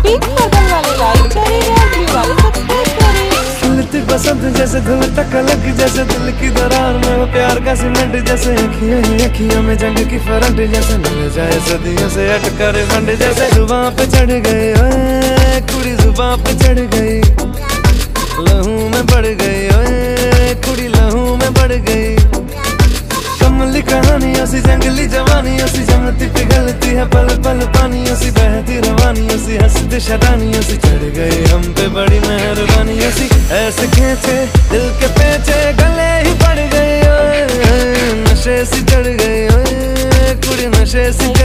Pink purple वाले like करें, red blue वाले सब्सक्राइब करें। खिलती पसंद जैसे धुल तक लग, जैसे दिल की दरार में वो प्यार का सीमेंट, जैसे अखियों में जंग की फरंट, जैसे मिल जाए सदियों से अटका रिबंड, जैसे जुबां पे चढ़ गई ओए कुड़ी, जुबां पे चढ़ गई, लहू में बढ़ गई ओए कुड़ी, लहू में बढ़ गई। कमली कहानियों सी जंगली जवानियों सी, जमती पिघलती है पल पल पानियों सी, बहती रवानियों सी, हंसती शरानियों सी, चढ़ गई हम पे बड़ी मेहरबानियों सी। ऐसे खींचे दिल के पेचे गले ही पड़ गए ओए, नशे सी चढ़ गई ओए कुड़ी, नशे सी